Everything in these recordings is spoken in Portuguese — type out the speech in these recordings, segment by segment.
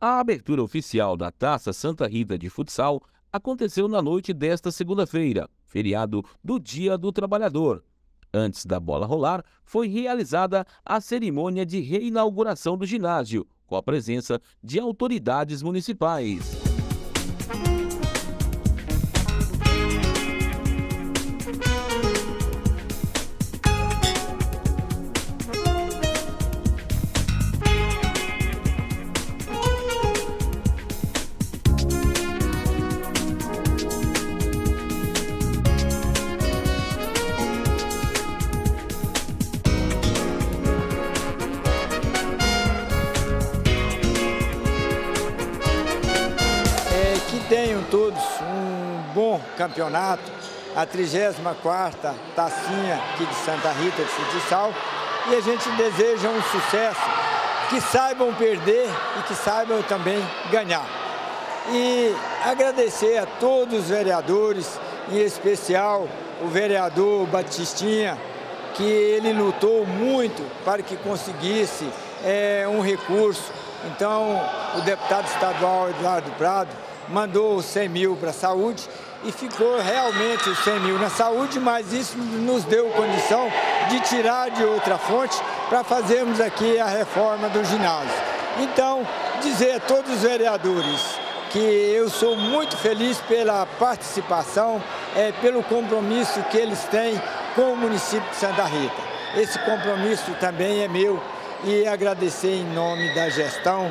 A abertura oficial da Taça Santa Rita de Futsal aconteceu na noite desta segunda-feira, feriado do Dia do Trabalhador. Antes da bola rolar, foi realizada a cerimônia de reinauguração do ginásio, com a presença de autoridades municipais. Que tenham todos um bom campeonato, a 34ª Tacinha aqui de Santa Rita de Futsal, e a gente deseja um sucesso, que saibam perder e que saibam também ganhar. E agradecer a todos os vereadores, em especial o vereador Batistinha, que ele lutou muito para que conseguisse um recurso. Então, o deputado estadual Eduardo Prado mandou os 100 mil para a saúde e ficou realmente os 100 mil na saúde, mas isso nos deu condição de tirar de outra fonte para fazermos aqui a reforma do ginásio. Então, dizer a todos os vereadores que eu sou muito feliz pela participação, pelo compromisso que eles têm com o município de Santa Rita. Esse compromisso também é meu, e agradecer em nome da gestão,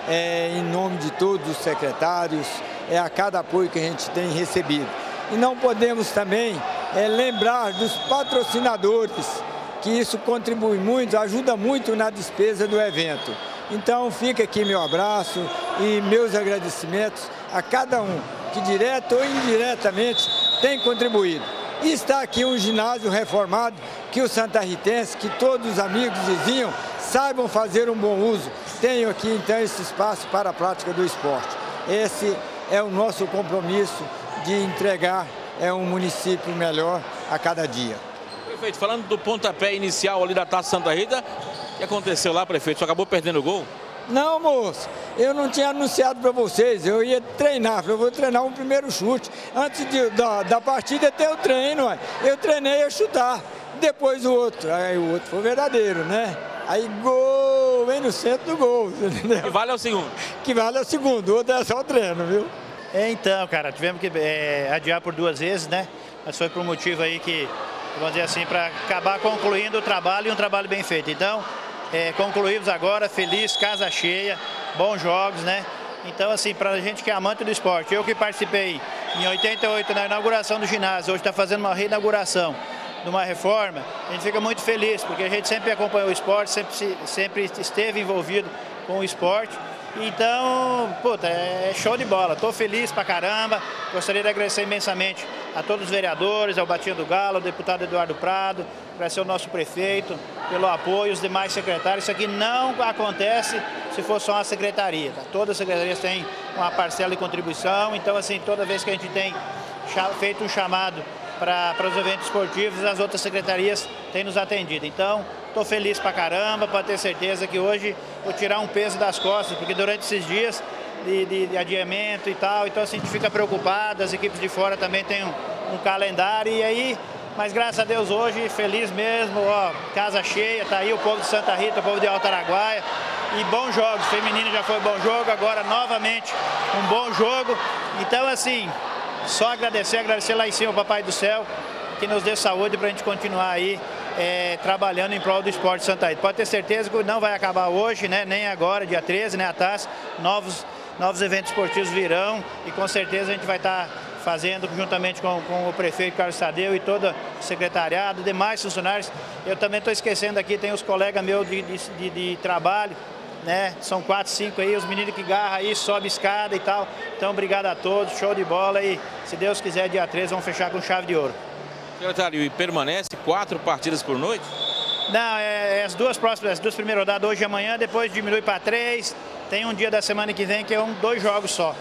em nome de todos os secretários, a cada apoio que a gente tem recebido. E não podemos também lembrar dos patrocinadores, que isso contribui muito, ajuda muito na despesa do evento. Então fica aqui meu abraço e meus agradecimentos a cada um que direto ou indiretamente tem contribuído. E está aqui um ginásio reformado que o santarritense, que todos os amigos vizinhos saibam fazer um bom uso. Tenho aqui então esse espaço para a prática do esporte. Esse é o nosso compromisso de entregar um município melhor a cada dia. Prefeito, falando do pontapé inicial ali da Taça Santa Rita, o que aconteceu lá, prefeito? Só acabou perdendo o gol? Não, moço, eu não tinha anunciado para vocês, eu ia treinar, eu vou treinar um primeiro chute. Antes da partida tem o treino, eu treinei a chutar, depois o outro, aí o outro foi verdadeiro, né? Aí gol, vem no centro do gol, entendeu? Que vale ao segundo. Que vale ao segundo, o outro é só o treino, viu? Então, cara, tivemos que adiar por 2 vezes, né? Mas foi por um motivo aí que, vamos dizer assim, para acabar concluindo o trabalho e um trabalho bem feito. Então, concluímos agora, feliz, casa cheia, bons jogos, né? Então, assim, para a gente que é amante do esporte, eu que participei em 88 na inauguração do ginásio, hoje está fazendo uma reinauguração de uma reforma, a gente fica muito feliz, porque a gente sempre acompanhou o esporte, sempre esteve envolvido com o esporte. Então, puta, é show de bola, estou feliz pra caramba, gostaria de agradecer imensamente a todos os vereadores, ao Batinha do Galo, ao deputado Eduardo Prado, agradecer ao nosso prefeito pelo apoio, os demais secretários. Isso aqui não acontece se for só uma secretaria, tá? Todas as secretarias têm uma parcela de contribuição, então assim, toda vez que a gente tem feito um chamado para os eventos esportivos, as outras secretarias têm nos atendido. Então, estou feliz pra caramba, para ter certeza que hoje vou tirar um peso das costas, porque durante esses dias de adiamento e tal, então assim, a gente fica preocupado, as equipes de fora também têm um calendário, e aí, mas graças a Deus hoje, feliz mesmo, ó, casa cheia, tá aí o povo de Santa Rita, o povo de Alto Araguaia, e bons jogos, feminino já foi bom jogo, agora novamente um bom jogo, então assim, só agradecer lá em cima ao Papai do Céu, que nos dê saúde para a gente continuar aí trabalhando em prol do esporte de Santa Rita. Pode ter certeza que não vai acabar hoje, né? Nem agora, dia 13, né? A taça, novos eventos esportivos virão e com certeza a gente vai estar fazendo juntamente com o prefeito Carlos Tadeu e todo o secretariado, demais funcionários. Eu também estou esquecendo aqui, tem os colegas meus de trabalho, né? São 4, 5 aí, os meninos que garram aí, sobe escada e tal. Então, obrigado a todos, show de bola e, se Deus quiser, dia 13 vamos fechar com chave de ouro. Secretário, e permanece 4 partidas por noite? Não, as duas primeiras rodadas, hoje e amanhã, depois diminui para 3. Tem um dia da semana que vem que é 2 jogos só.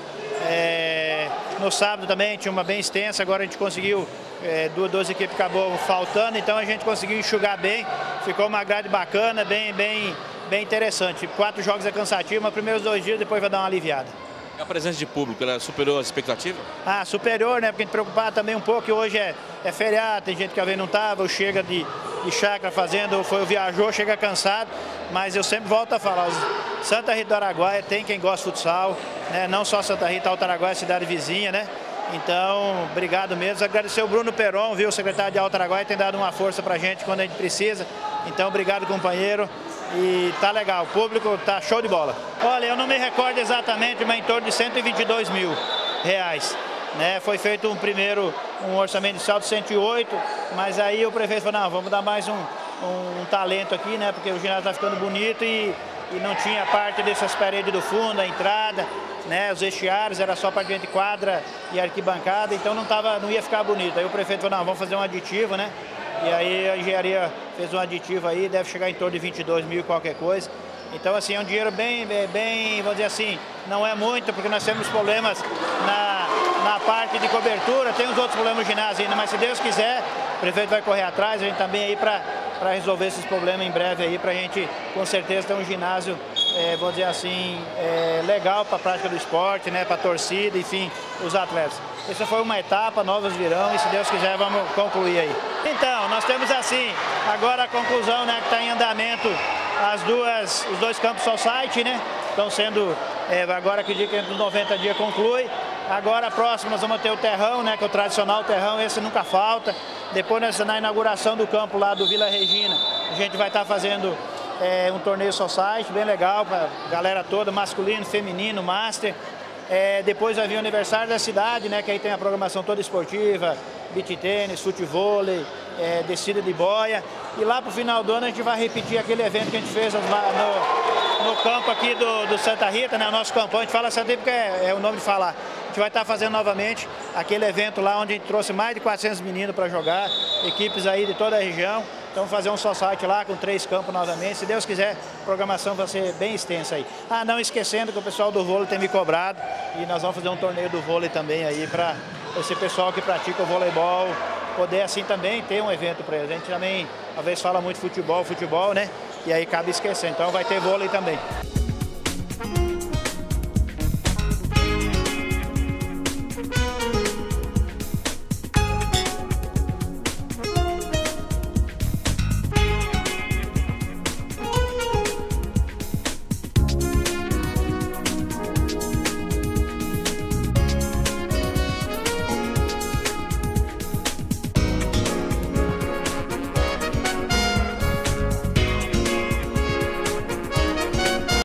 No sábado também tinha uma bem extensa, agora a gente conseguiu, 2 equipes acabou faltando, então a gente conseguiu enxugar bem, ficou uma grade bacana, bem bem interessante. 4 jogos é cansativo, mas primeiros 2 dias depois vai dar uma aliviada. A presença de público, ela superou as expectativas? Ah, superior, né? Porque a gente preocupava também um pouco, que hoje é feriado, tem gente que às vezes não estava, ou chega de chácara fazendo, viajou, chega cansado, mas eu sempre volto a falar, Santa Rita do Araguaia tem quem gosta de futsal, né? Não só Santa Rita, Alto Araguaia, cidade vizinha, né? Então, obrigado mesmo. Agradecer o Bruno Peron, viu? O secretário de Alto Araguaia tem dado uma força pra gente quando a gente precisa. Então, obrigado, companheiro. E tá legal, o público tá show de bola. Olha, eu não me recordo exatamente, mas em torno de R$122 mil, né? Foi feito um orçamento inicial de 108, mas aí o prefeito falou, não, vamos dar mais um talento aqui, né? Porque o ginásio tá ficando bonito e não tinha parte dessas paredes do fundo, a entrada, né? Os vestiários, era só parte de quadra e arquibancada, então não ia ficar bonito. Aí o prefeito falou, não, vamos fazer um aditivo, né? E aí a engenharia fez um aditivo aí, deve chegar em torno de 22 mil qualquer coisa. Então, assim, é um dinheiro bem, vamos dizer assim, não é muito, porque nós temos problemas na parte de cobertura, tem os outros problemas no ginásio ainda, mas se Deus quiser, o prefeito vai correr atrás, a gente também aí para resolver esses problemas em breve aí, para a gente, com certeza, ter um ginásio, vamos dizer assim, legal para a prática do esporte, né, para a torcida, enfim, os atletas. Essa foi uma etapa, novos virão e se Deus quiser vamos concluir aí. Então, nós temos assim, agora a conclusão, né, que está em andamento os 2 campos society, né, estão sendo, agora acredito que dentro dos 90 dias conclui. Agora próximo nós vamos ter o terrão, né, que é o tradicional terrão, esse nunca falta. Depois na inauguração do campo lá do Vila Regina, a gente vai estar fazendo um torneio society, bem legal, para a galera toda, masculino, feminino, master. Depois vai vir o aniversário da cidade, né, que aí tem a programação toda esportiva, beach tênis, futevôlei, descida de boia. E lá pro final do ano a gente vai repetir aquele evento que a gente fez no campo aqui do Santa Rita, né, o nosso campão. A gente fala Santa Rita porque é o nome de falar. A gente vai estar fazendo novamente aquele evento lá onde a gente trouxe mais de 400 meninos para jogar, equipes aí de toda a região. Então vamos fazer um society lá com 3 campos novamente. Se Deus quiser, a programação vai ser bem extensa aí. Ah, não esquecendo que o pessoal do vôlei tem me cobrado e nós vamos fazer um torneio do vôlei também aí para esse pessoal que pratica o voleibol poder assim também ter um evento para eles. A gente também, às vezes, fala muito futebol, né? E aí acaba esquecendo. Então vai ter vôlei também.